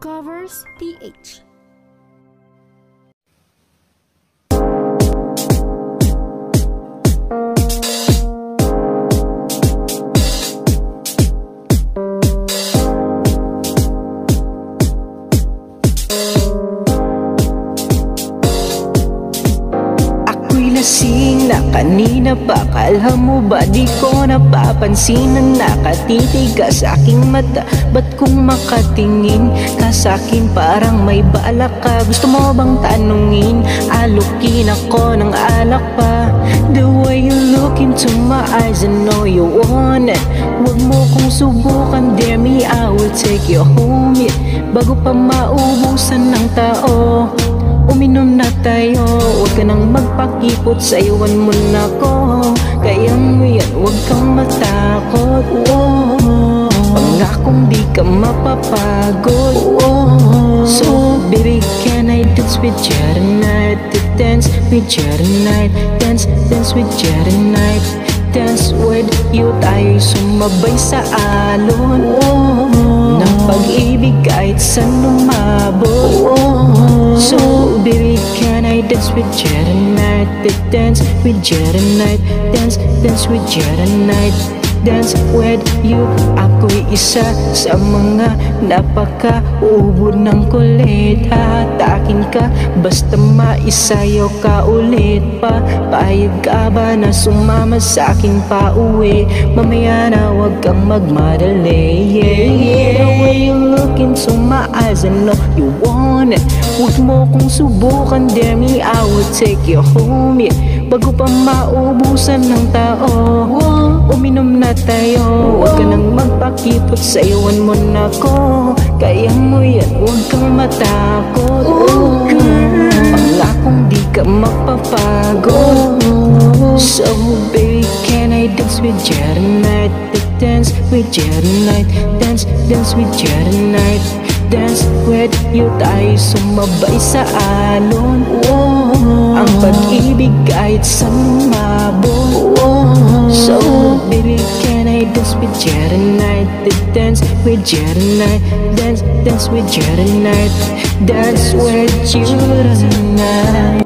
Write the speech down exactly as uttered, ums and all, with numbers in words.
Covers P H. Lasing na kanina pa, kala mo ba di ko napapansin ang nakatitigas sa aking mata? Ba't kung makatingin ka sa'kin parang may balak ka? Gusto mo bang tanungin? Alukin ako ng alak pa. The way you look into my eyes, I know you want it. Huwag mo kong subukan, dare me, I will take you home, yeah. Bago pa maubusan ng tao, uminom na tayo. Huwag ka nang magpakipot, sayawan mo na ko. Kaya mo yan, huwag kang matakot. Oh, pangakong di ka mapapagod. Oh, so baby, can I dance with you tonight? Dance with you tonight. Dance, dance with you tonight. Dance with you, tayo'y sumabay sa alon. Oh, ng pag-ibig kahit saan lumabot. Oh, so baby, can I dance with you tonight? Dance with you tonight. Dance, dance with you tonight. Dance with you. Ako'y isa sa mga napaka-ubod ng kulit. Hahatakin ka basta maisayaw ka ulit pa. Payag ka ba na sumama sa'kin pa uwi? Mamaya na wag kang magmadali. Yeah, yeah. The way you look into my eyes, I know you want it. Huwag mo kong subukan, dare me, I will take you home, yeah. Bago pa maubusan ng tao, uminom na tayo. Huwag ka nang magpakipot, sayawan mo na ko. Kaya mo yan, huwag kang matakot. Oh, pangakong di ka mapapagod. So baby, can I dance with you tonight? Dance with you tonight. Dance, dance with you tonight. Dance with you, tayo sumabay sa alon. Oh, ang pag-ibig kahit saan lumabot. Oh, so baby, can I dance with you tonight? Dance with you tonight. Dance, dance with you tonight. Dance with you tonight.